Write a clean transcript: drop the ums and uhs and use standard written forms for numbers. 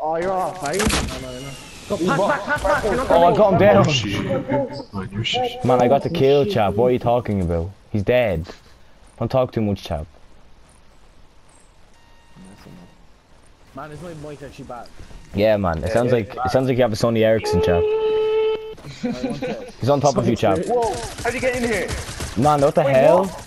Oh, you're off, are you? Go, pass back. Oh, I got him down. Oh, Man, I got the kill, chap. What are you talking about? He's dead. Don't talk too much, chap. Man, it's my mic actually bad. Yeah, man. It sounds like you have a Sony Ericsson, chap. He's on top of you, chap. Whoa! How'd you get in here? Man, what the hell?